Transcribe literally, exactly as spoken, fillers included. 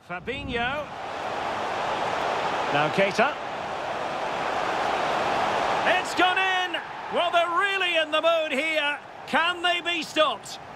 Fabinho. Now Keita. It's gone in! Well, they're really in the mood here. Can they be stopped?